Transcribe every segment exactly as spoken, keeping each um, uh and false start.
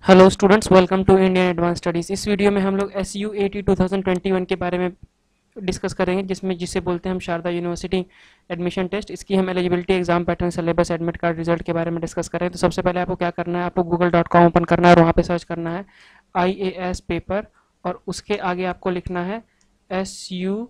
Hello students, welcome to Indian advance studies. इस वीडियो में हम लोग S U A T two thousand twenty one के बारे में डिस्कस करेंगे, जिसमें जिसे बोलते हैं हम शारदा यूनिवर्सिटी एडमिशन टेस्ट। इसकी हम eligibility, exam pattern, syllabus, admit card, result के बारे में डिस्कस करें। तो सबसे पहले आपको क्या करना है, आपको गूगल डॉट कॉम ओपन करना है और वहाँ पे सर्च करना है आई ए एस पेपर, और उसके आगे आपको लिखना है S U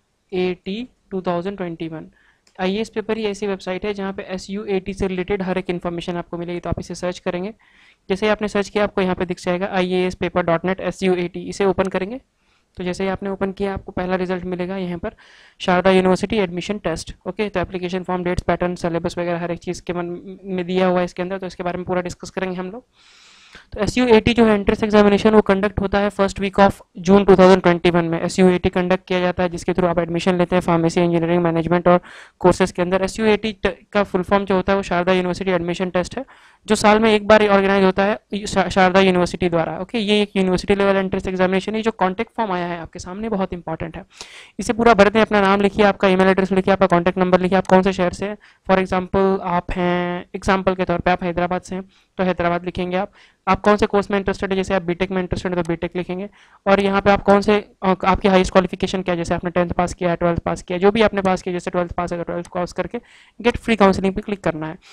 A T two thousand twenty one. I A S paper ही ऐसी वेबसाइट है जहाँ पे एस यू ए टी से रिलेटेड हर एक इन्फॉर्मेशन आपको मिलेगी। तो आप इसे सर्च करेंगे, जैसे ही आपने सर्च किया आपको यहाँ पे दिख जाएगा I A S paper dot net S U A T. इसे ओपन करेंगे तो जैसे ही आपने ओपन किया आपको पहला रिजल्ट मिलेगा यहाँ पर, Sharda university admission test. Okay, तो application form, dates, pattern, syllabus वगैरह हर एक चीज़ के मन में दिया हुआ है इसके अंदर। तो इसके बारे में पूरा डिस्कस करेंगे हम लोग। तो एस यू ए टी जो है एंट्रेंस एग्जामिनेशन, वो कंडक्ट होता है first week of June two thousand twenty one में। S U A T conduct किया जाता है, जिसके थ्रू आप एडमिशन लेते हैं फार्मेसी, इंजीनियरिंग, मैनेजमेंट और कोर्सेज के अंदर। एस यू ए टी का फुल फॉर्म जो होता है वो शारदा यूनिवर्सिटी एडमिशन टेस्ट है, जो साल में एक बार ऑर्गेनाइज होता है शारदा यूनिवर्सिटी द्वारा। ओके, ये एक यूनिवर्सिटी लेवल एंट्रेंस एग्जामिनेशन है। जो कॉन्टैक्ट फॉर्म आया है आपके सामने, बहुत इंपॉर्टेंट है। इसे पूरा भरते हैं, अपना नाम लिखिए, आपका ईमेल एड्रेस लिखिए, आपका कॉन्टैक्ट नंबर लिखिए, आप कौन से शहर से हैं। फॉर एग्जाम्पल आप हैं, एग्जाम्पल के तौर पर आप हैदराबाद से हैं तो हैदराबाद लिखेंगे। आप आप कौन से कोर्स में इंटरेस्टेड है, जैसे आप बीटेक में इंटरेस्टेड है तो बीटेक लिखेंगे। और यहाँ पे आप कौन से, आपकी हाईएस्ट क्वालिफिकेशन क्या है, जैसे आपने टेंथ पास किया है, ट्वेल्थ पास किया है, जो भी आपने पास किया, जैसे ट्वेल्थ पास है तो ट्वेल्थ पास करके गेट फ्री काउंसलिंग पे क्लिक करना है।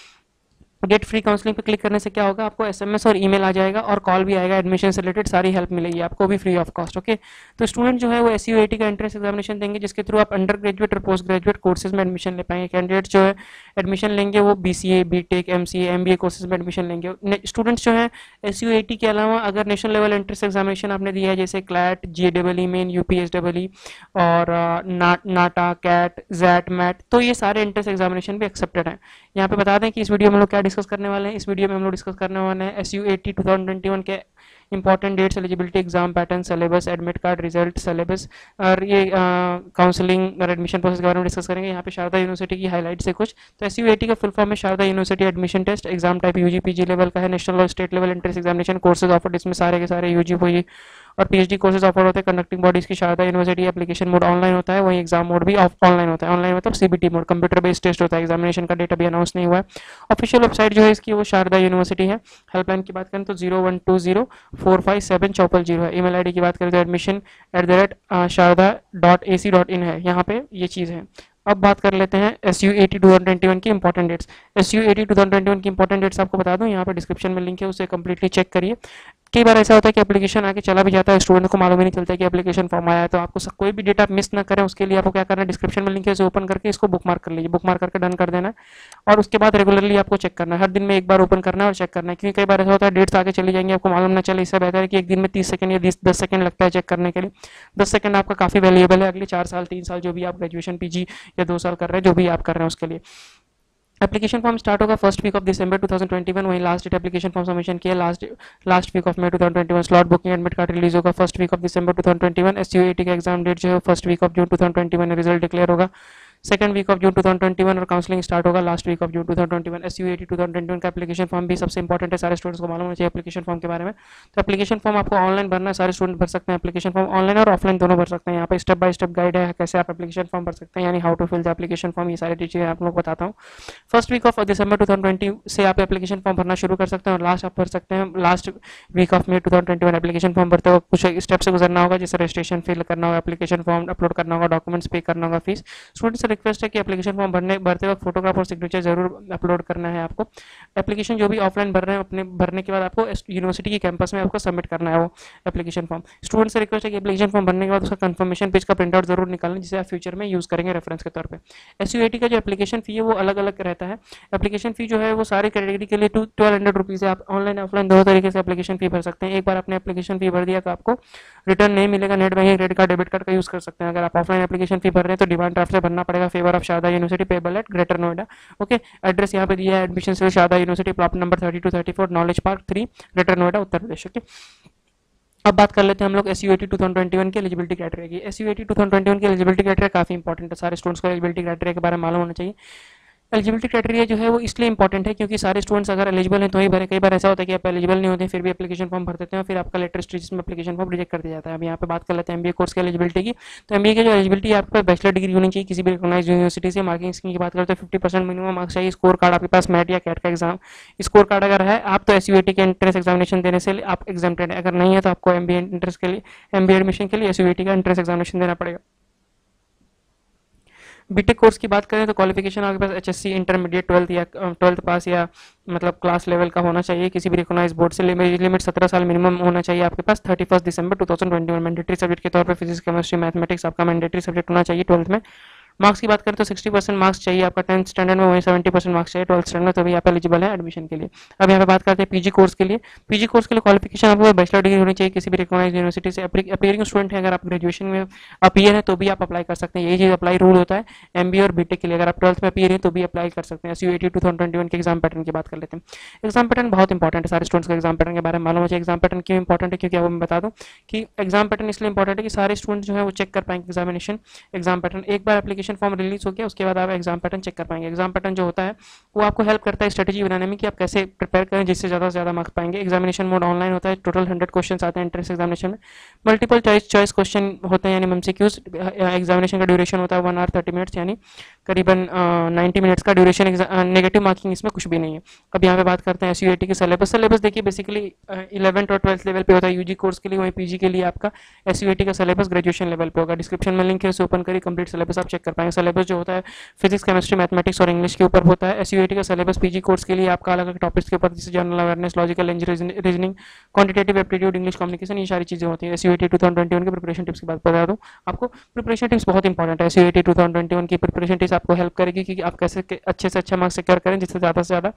गेट फ्री काउंसलिंग पे क्लिक करने से क्या होगा, आपको एसएमएस और ईमेल आ जाएगा और कॉल भी आएगा। एडमिशन से रिलेटेड सारी हेल्प मिलेगी आपको भी फ्री ऑफ कॉस्ट। ओके, तो स्टूडेंट जो है वो एस यू ए टी का एंट्रेंस एग्जामिनेशन देंगे, जिसके थ्रू आप अंडर ग्रेजुएट और पोस्ट ग्रेजुएट कोर्सेज में एडमिशन ले पाएंगे। कैंडिडेट जो है एडमिशन लेंगे वो B C A, B tech, M C A, M B A courses में एडमिशन लेंगे। स्टूडेंट्स जो है एस यू ए टी के अलावा अगर नेशनल लेवल एंट्रेंस एग्जामिनेशन आपने दिया है, जैसे CLAT, J double E main, U P S double E और ना, नाटा, कैट, जैट, मैट, तो ये सारे एंट्रेंस एग्जामिनेशन भी एक्सेप्टेड हैं। यहाँ पे बता दें कि इस वीडियो में हम लोग क्या डिस्कस करने वाले हैं। इस वीडियो में हम लोग डिस्कस करने वाले हैं S U A T two thousand twenty one के important dates, eligibility, exam pattern, syllabus, admit card, result, syllabus और ये काउंसलिंग और एडमिशन प्रोसेस के बारे में डिस्कस करेंगे। यहाँ पे शारदा यूनिवर्सिटी की हाईलाइट से कुछ। तो एस यू ए टी का फुल फॉर्म है Sharda university admission test. Exam type UG PG level का है, नेशनल और state level entrance examination. Courses offered, इसमें सारे के सारे यूजी पीजी और पीएचडी कोर्सेज ऑफर होते हैं। कंडक्टिंग बॉडीज की Sharda university. Application mode online होता है, वही एग्जाम मोड भी ऑनलाइन होता है। ऑनलाइन मतलब CBT mode, computer based test होता है। एग्जामिनेशन का डेट अभी अनाउंस नहीं हुआ है। ऑफिशियल वेबसाइट जो है इसकी वो शारदा यूनिवर्सिटी है। हेल्पलाइन की बात करें तो zero one two zero four five seven चौपल जीरो है। ईमेल आईडी की बात करें तो admission at the rate Sharda dot A C dot in है। यहाँ पे ये चीज़ है। अब बात कर लेते हैं S U A T two thousand twenty one की important dates. S U A T two thousand twenty one की इंपॉर्टेंट डेट्स आपको बता दूं, यहाँ पे डिस्क्रिप्शन में लिंक है, उसे कंप्लीटली चेक करिए। कई बार ऐसा होता है कि एप्लीकेशन आके चला भी जाता है, स्टूडेंट को मालूम ही नहीं चलता है कि एप्लीकेशन फॉर्म आया है। तो आपको कोई भी डेटा आप मिस ना करें, उसके लिए आपको क्या करना है, डिस्क्रिप्शन में लिंक है, उसे ओपन करके इसको बुक मार्क कर लीजिए। बुक मार्क करके डन कर देना है और उसके बाद रेगुलरली आपको चेक करना है। हर दिन में एक बार ओपन करना है और चेक करना है, क्योंकि कई बार ऐसा होता है डेट्स आगे चली जाएंगी, आपको मालूम ना चले। इससे बेहतर है कि एक दिन में तीस सेकंड या दस सेकंड लगता है चेक करने के लिए। दस सेकंड आपका काफ़ी वैल्यूएबल है अगले चार साल, तीन साल जो भी आप ग्रेजुएशन, पीजी या दो साल कर रहे हैं, जो भी आप कर रहे हैं उसके लिए। एप्लीकेशन फॉर्म स्टार्ट होगा first week of December two thousand twenty one. वहीं last date application form submission किया last last week of May two thousand twenty one. Slot booking, admit card release होगा first week of December two thousand twenty one. S U A T का exam date जो है first week of June two thousand twenty one. Result declare होगा second week of June two thousand twenty one और counselling start होगा last week of June two thousand twenty one. S U A T two thousand twenty one का application form भी सबसे important है, सारे students को मालूम होना चाहिए एप्लीकेशन फॉर्म के बारे में। तो एप्लीकेशन फॉर्म आपको ऑनलाइन भरना है, सारे स्टूडेंट भर सकते हैं एप्लीकेशन फॉर्म, ऑनलाइन और ऑफलाइन दोनों भर सकते हैं। यहाँ पे स्टेप बाय स्टेप गाइड है कैसे आप एप्लीकेशन फॉर्म भर सकते हैं, यानी how to fill the application form. ये सारी चीज़ें आप लोग बताता हूँ। First week of December two thousand twenty से आप एप्लीकेशन फॉर्म भरना शुरू कर सकते हैं और लास्ट आप भर सकते हैं last week of May two thousand twenty one. Application form भरते हुए कुछ स्टेप से गुजरना होगा, जैसे रजिस्ट्रेशन फिल करना होगा, एप्लीकेशन फॉर्म अपलोड करना होगा, डॉक्यूमेंट्स पे करना होगा, फीस। स्टूडेंट से रिक्वेस्ट है कि एप्लीकेशन फॉर्म भरने भरते वक्त फोटोग्राफ और सिग्नेचर जरूर अपलोड करना है आपको। एप्लीकेशन जो भी ऑफलाइन भर रहे हैं, अपने भरने के बाद आपको यूनिवर्सिटी की कैंपस में आपको सबमिट करना है वो एप्लीकेशन फॉर्म। स्टूडेंट से रिक्वेस्ट है कि एप्लीकेशन फॉर्म भरने के बाद उसका कंफर्मेशन पेज का प्रिंट आउट जरूर निकालें, जिसे आप फ्यूचर में यूज करेंगे रेफरेंस के तौर पे। एस यू ए टी का जो एप्लीकेशन फी है वो अलग अलग रहता है। एप्लीकेशन फी जो है वो सारे कैटेगरी के लिए टू ट्वेल्व हंड्रेड रुपीज़ है। आप ऑनलाइन ऑफलाइन दोनों तरीके से एप्लीकेशन फी भर सकते हैं। एक बार आपने एप्लीकेशन फी भर दिया तो आपको रिटर्न नहीं मिलेगा, net banking, credit card, debit card का यूज कर सकते हैं। अगर आप ऑफलाइन एप्लीकेशन फी भर रहे हैं तो डिमांड ड्राफ्ट से भरना पड़ेगा, favour of Sharda University, payable at Greater Noida. Okay, address यहाँ पे दिया है, एडमिशन से Sharda University, plot number thirty two thirty four, Knowledge Park three, Greater Noida, Uttar Pradesh. Okay, अब बात कर लेते हैं हम लोग S U A T two thousand twenty one की एलिजिबिलिटी क्राइटेरिया की। S U A T two thousand twenty one की एलिजिबिलिटी क्राइटेरिया काफी इंपॉर्टेंट है, सारे स्टूडेंट्स को एलिजिबिलिटी क्राइटेरिया के बारे में मालूम होना चाहिए। एलिजिबिलिटी क्राइटेरिया जो है वो इसलिए इंपॉर्टेंट है क्योंकि सारे स्टूडेंट्स अगर एलिजिबल हैं तो ही भरे। कई बार ऐसा होता है कि आप एलिजिबल नहीं होते फिर भी एप्लीकेशन फॉर्म भर देते हैं, फिर आपका लेटर स्टेज में एप्लीकेशन फॉर्म रिजेक्ट कर दिया जाता है। अब यहाँ पे बात कर लेते हैं एमबीए कोर्स की एलिजिबिलिटी की। तो एमबीए की जो एलिजिबिलिटी है, आपके पास बैचलर डिग्री होनी चाहिए किसी भी रिकॉग्नाइज्ड यूनिवर्सिटी से। मार्किंग स्कीम की बात करते हैं फिफ्टी परसेंट मिनिमम मार्क्स चाहिए। स्कोर कार्ड आपके पास मैट या कैट का एग्जाम स्कोर कार्ड अगर है आप तो एसयूएटी के एंट्रेंस एग्जामिनेशन देने से आप एग्जाम्प्टेड है। अगर नहीं है तो आपको एमबीए एंट्रेंस के लिए एमबीए एडमिशन के लिए एसयूएटी का एंट्रेंस एग्जामिनेशन देना पड़ेगा। बीटेक कोर्स की बात करें तो क्वालिफिकेशन आपके पास एचएससी इंटरमीडिएट ट्वेल्थ या ट्वेल्थ पास या मतलब क्लास लेवल का होना चाहिए किसी भी रिकॉग्नाइज बोर्ड से। लिमिट सत्रह साल मिनिमम होना चाहिए आपके पास। Thirty first December two thousand twenty one mandatory subject के तौर पर फिजिक्स केमिस्ट्री मैथमेटिक्स आपका मैंडेटरी सब्जेक्ट होना चाहिए ट्वेल्थ में। मार्क्स की बात करें तो सिक्सटी परसेंट मार्क्स चाहिए आपका टेंथ स्टैंडर्ड में, वहीं सेवेंटी परसेंट मार्क्स चाहिए ट्वेल्थ स्टैंडर्ड में, तभी आप एलिजिबल है एडमिशन के लिए। अब यहाँ पे बात करते हैं पीजी कोर्स के लिए। पीजी कोर्स के लिए क्वालिफिकेशन आपको बैचलर डिग्री होनी चाहिए किसी भी रिकॉग्नाइज्ड यूनिवर्सिटी से। अपीयरिंग स्टूडेंट है, अगर आप ग्रेजुएशन में अपीयर है तो भी आप अप्लाई कर सकते हैं। यही चीज अप्लाई रूल होता है एमबीए और बीटेक के लिए। अगर आप ट्वेल्थ में अपीयर है तो भी अप्लाई कर सकते हैं। SUAT two thousand twenty one के एग्जाम पैटर्न की बात कर लेते हैं। एग्जाम पैटर्न बहुत इंपॉर्टेंट है, सारे स्टूडेंट्स को एग्जाम पैटर्न के बारे में मालूम होना चाहिए। एग्जाम पैटर्न क्यों इंपॉर्टेंट है, क्योंकि अब मैं बता दूं कि एग्जाम पैटर्न इसलिए इंपॉर्टेंट है कि सारे स्टूडेंट जो है वो चेक कर पाएंगे एग्जामिनेशन एग्जाम पैटर्न। एक बार एप्लीकेशन फॉर्म रिलीज हो गया उसके बाद आप एग्जाम पैटर्न चेक कर पाएंगे। एग्जाम पैटर्न जो होता है वो आपको हेल्प करता है स्ट्रेटेजी बनाने में कि आप कैसे प्रिपेयर करें जिससे ज़्यादा से ज़्यादा मार्क्स पाएंगे। एग्जामिनेशन मोड ऑनलाइन होता है, टोटल हंड्रेड क्वेश्चन आते हैं एंट्रेंस एग्जामिनेशन में। मल्टीपल चॉइस चॉइस क्वेश्चन होते हैं यानी एमसीक्यूज। एग्जामिनेशन का ड्यूरेशन होता है वन आवर थर्टी मिनट्स यानी करीबन नाइन्टी मिनट्स का ड्यूरेशन। नेगेटिव मार्किंग इसमें कुछ भी नहीं है। अब यहाँ पे बात करते हैं एसयूएटी के सिलेबस। सिलेबस देखिए बेसिकली इलेवेंथ और ट्वेल्थ लेवल पे होता है यूजी कोर्स के लिए, वहीं पीजी के लिए आपका एसयूएटी का सिलेबस ग्रेजुएशन लेवल पे होगा। डिस्क्रिप्शन में लिंक है, उसे ओपन करिए, कंप्लीट सिलेबस आप चेक कर पाएंगे। सिलेबस जो होता है फिजिक्स केमिस्ट्री मैथमेटिक्स और इंग्लिश के ऊपर होता है। एसयूएटी का सिलेबस पीजी कोर्स के लिए आपका अलग अलग टॉपिक्स के ऊपर जैसे general awareness, logical reasoning, quantitative aptitude, English communication, ये सारी चीजें होती है। SUAT two thousand twenty one की प्रिपरेशन टिप्स की बात बता दूं आपको। प्रिपरेशन टिप्स बहुत इंपॉर्टेंट है। SUAT two thousand twenty one की प्रिपरेशन टिप्स आपको हेल्प करेगी कि आप कैसे अच्छे से अच्छा मार्क्स सिक्योर करें जिससे ज़्यादा से ज़्यादा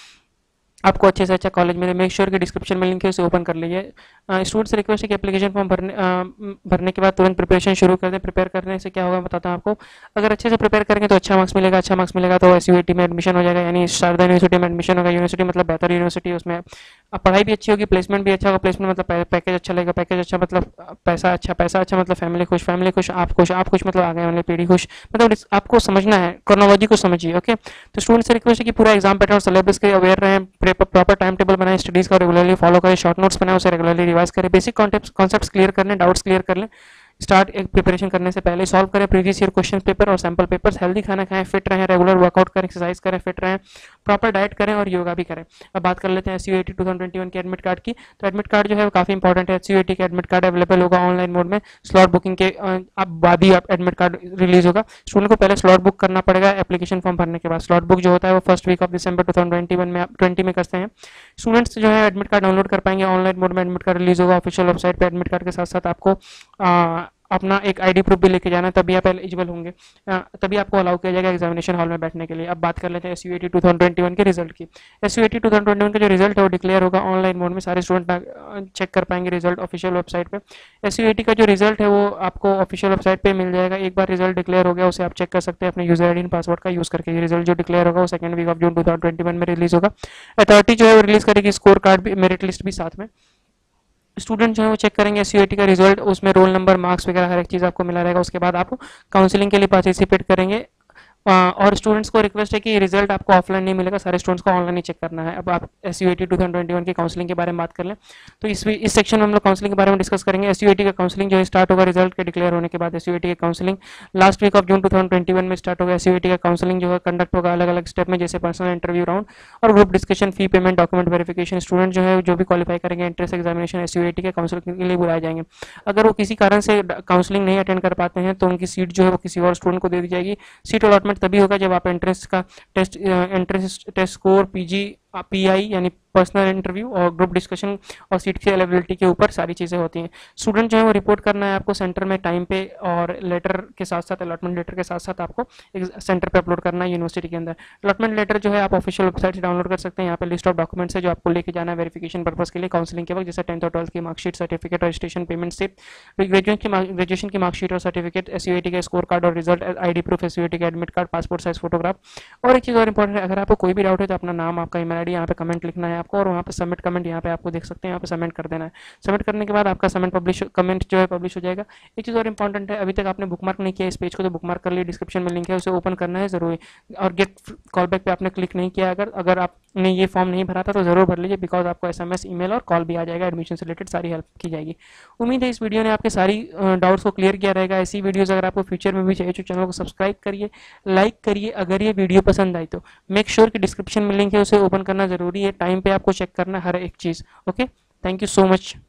आपको अच्छे से अच्छा कॉलेज मिले। मेक श्योर कि डिस्क्रिप्शन में लिंक है, उसे ओपन कर लीजिए। स्टूडेंट से रिक्वेस्ट है कि एप्लीकेशन फॉर्म भरने भरने के बाद तुरंत प्रिपरेशन शुरू कर दें। प्रिपेयर करने से क्या होगा बताता हूँ आपको। अगर अच्छे से प्रिपेयर करेंगे तो अच्छा मार्क्स मिलेगा, अच्छा मार्क्स मिलेगा तो एसयूएटी में एडमिशन हो जाएगा, यानी शारदा यूनिवर्सिटी में एडमिशन होगा। यूनिवर्सिटी मतलब बेहतर यूनिवर्सिटी, उसमें पढ़ाई भी अच्छी होगी, प्लेसमेंट भी अच्छा होगा। प्लेसमेंट मतलब पैकेज अच्छा लगेगा, पैकेज अच्छा मतलब पैसा अच्छा, पैसा अच्छा मतलब फैमिली खुश, फैमिली खुश आप खुश, आप खुश मतलब आगे वाली पीढ़ी खुश। मतलब आपको समझना है, क्रोनोलॉजी को समझिए। ओके, तो स्टूडेंट से रिक्वेस्ट है कि पूरा एग्जाम पैटर्न और सिलेबस के अवेयर रहें, प्रॉपर टाइम टेबल बनाएं, स्टडीज का रेगुलरली फॉलो करें, शॉर्ट नोट्स बनाएं, उसे रेगुलरली रिवाइज करें, बेसिक कॉन्सेप्ट्स क्लियर कर लें, डाउट्स क्लियर कर लें। स्टार्ट एक प्रिपरेशन करने से पहले सॉल्व करें प्रीवियस ईयर क्वेश्चन पेपर और सैम्पल पेपर्स। हेल्दी खाना खाएं, फिट रहें, रेगुलर वर्कआउट करें, एक्सरसाइज करें, फिट रहें, प्रॉपर डाइट करें और योगा भी करें। अब बात कर लेते हैं SUAT two thousand twenty one के एडमिट कार्ड की। तो एडमिट कार्ड जो है वो काफी इंपॉर्टेंट है। एसयूएटी का एडमिट कार्ड अवेलेबल होगा ऑनलाइन मोड में, स्लॉट बुकिंग के अब बाद ही एडमिट कार्ड रिलीज होगा। स्टूडेंट को पहले स्लॉट बुक करना पड़ेगा एप्लीकेशन फॉर्म भरने के बाद। स्लॉट बुक जो होता है वो first week of December two thousand twenty one में ट्वेंटी में करते हैं। स्टूडेंट्स जो है एडमिट कार्ड डाउनलोड कर पाएंगे ऑनलाइन मोड में। एडमिट कार्ड रिलीज होगा ऑफिशियल वेबसाइट पर। एडमिट कार्ड के साथ साथ आपको आ, अपना एक आईडी प्रूफ भी लेके जाना है, तभी आप एलिजिबल होंगे, तभी आपको अलाउ किया जाएगा एग्जामिनेशन हॉल में बैठने के लिए। अब बात कर लेते हैं SUAT two thousand twenty one के रिजल्ट की। SUAT two thousand twenty one का जो रिजल्ट है वो डिक्लेयर होगा ऑनलाइन मोड में। सारे स्टूडेंट चेक कर पाएंगे रिजल्ट ऑफिशियल वेबसाइट पे। एसयूएटी का जो रिजल्ट है वो आपको ऑफिशियल वेबसाइट पे मिल जाएगा। एक बार रिजल्ट डिक्लेयर हो गया उसे आप चेक कर सकते हैं अपने यूजर आईडी एंड पासवर्ड का यूज करके। रिजल्ट जो डिक्लेयर होगा वो second week of June two thousand twenty one में रिलीज होगा। अथॉरिटी जो है वो रिलीज करेगी स्कोर कार्ड भी, मेरिट लिस्ट भी साथ में। स्टूडेंट जो है वो चेक करेंगे एसयूएटी का रिजल्ट, उसमें रोल नंबर, मार्क्स वगैरह हर एक चीज़ आपको मिला रहेगा। उसके बाद आप काउंसलिंग के लिए पार्टिसिपेट करेंगे। और स्टूडेंट्स को रिक्वेस्ट है कि रिजल्ट आपको ऑफलाइन नहीं मिलेगा, सारे स्टूडेंट्स को ऑनलाइन ही चेक करना है। अब आप SUAT two thousand twenty one की काउंसलिंग के बारे में बात कर लें तो इस इस सेक्शन में हम लोग काउंसलिंग के बारे में डिस्कस करेंगे। एसयूएटी का काउंसलिंग जो है स्टार्ट होगा रिजल्ट के डिक्लेयर होने के बाद। एसयूएटी का counselling last week of June two thousand twenty one में स्टार्ट होगा। एसयूएटी का काउंसलिंग जो है कंडक्ट होगा अलग अलग स्टेप में, जैसे पर्सनल इंटरव्यू राउंड और group discussion, fee payment, document verification. Student जो है जो भी क्वालिफाई करेंगे एंट्रेंस एग्जामिनेशन एसयूएटी के काउंसलिंग के लिए बुलाए जाएंगे। अगर वो किसी कारण से काउंसलिंग नहीं अटेंड कर पाते हैं तो उनकी सीट जो है वो किसी और स्टूडेंट को दे दी जाएगी। सीट अलॉटमेंट तभी होगा जब आप एंट्रेंस का test entrance test score, PG, PI यानी पर्सनल इंटरव्यू और ग्रुप डिस्कशन और सीट की अवेलेबिलिटी के ऊपर सारी चीज़ें होती हैं। स्टूडेंट जो है वो रिपोर्ट करना है आपको सेंटर में टाइम पे, और लेटर के साथ साथ अलॉटमेंट लेटर के साथ साथ आपको सेंटर पे अपलोड करना है यूनिवर्सिटी के अंदर। अलॉटमेंट लेटर जो है आप ऑफिशियल वेबसाइट से डाउनलोड कर सकते हैं। यहाँ पे लिस्ट ऑफ डॉक्यूमेंट्स है जो आपको लेके जाना है वेरिफिकेशन पर्पस के लिए काउंसलिंग के वक्त, जैसे टेंथ और ट्वेल्थ की marksheet, certificate, registration, payment slip, graduation की ग्रेजुएशन की मार्कशीट और सर्टिफिकेट, एसयूएटी का स्कोर कार्ड और रिजल्ट, आईडी प्रूफ, एसयूएटी का admit card, passport size photograph. और एक चीज़ और इंपॉर्टेंट है, अगर आपको कोई भी डाउट है तो अपना नाम, आपका ईमेल आईडी आईडी, यहाँ पे कमेंट लिखना है आपको और वहाँ पे सबमिट कमेंट यहाँ पे आपको देख सकते हैं, यहाँ पे सबमिट कर देना है। सबमिट करने के बाद आपका सबमिट पब्लिश कमेंट जो है पब्लिश हो जाएगा। एक चीज़ और इंपॉर्टेंट है, अभी तक आपने बुकमार्क नहीं किया इस पेज को तो बुकमार्क कर लिए, डिस्क्रिप्शन में लिंक है उसे ओपन करना है ज़रूरी। और गेट कॉल बैक पे आपने क्लिक नहीं किया, अगर अगर आपने ये फॉर्म नहीं भरा था तो ज़रूर भर लीजिए, बिकॉज आपको एसएमएस, ईमेल और कॉल भी आ जाएगा, एडमिशन से रिलेटेड सारी हेल्प की जाएगी। उम्मीद है इस वीडियो ने आपके सारी डाउट्स को क्लियर किया रहेगा। ऐसी वीडियोस अगर आपको फ्यूचर में भी चाहिए तो चैनल को सब्सक्राइब करिए, लाइक करिए। अगर ये वीडियो पसंद आई तो मेक श्योर कि डिस्क्रिप्शन में लिंक है उसे ओपन करना ज़रूरी है, टाइम पे आपको चेक करना हर एक चीज़। Okay, thank you so much.